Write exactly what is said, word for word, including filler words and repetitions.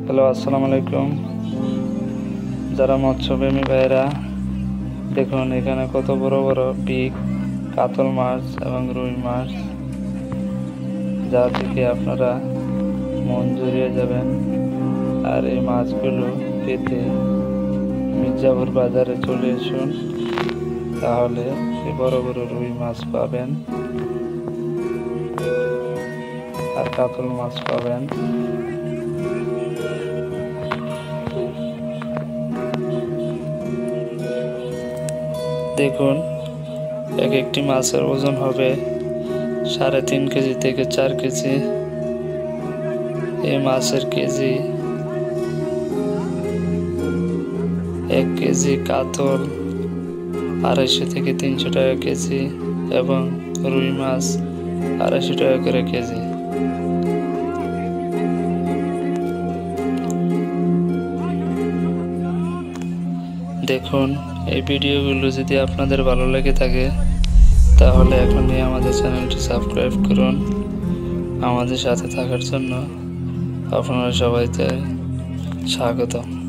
Hello, আসসালামু আলাইকুম। যারা মৎস্যপ্রেমী ভাইয়েরা, দেখুন এখানে কত বড় বড় বিগ কাতল মাছ এবং রুই মাছ, যা থেকে আপনারা মন জুড়িয়ে যাবেন। আর এই মাছগুলো পেতে মির্জাপুর বাজারে চলে আসুন, তাহলে এই বড় বড় রুই মাছ পাবেন আর কাতল মাছ পাবেন। দেখুন, এক একটি মাছের ওজন হবে সাড়ে তিন কেজি থেকে চার কেজি। এই মাছের কেজি এক কেজি কাতল আড়াইশো থেকে তিনশো টাকা কেজি এবং রুই মাছ আড়াইশো টাকা করে কেজি। দেখুন, এই ভিডিওগুলো যদি আপনাদের ভালো লেগে থাকে তাহলে এখনই আমাদের চ্যানেলটি সাবস্ক্রাইব করুন। আমাদের সাথে থাকার জন্য আপনারা সবাইকে স্বাগত।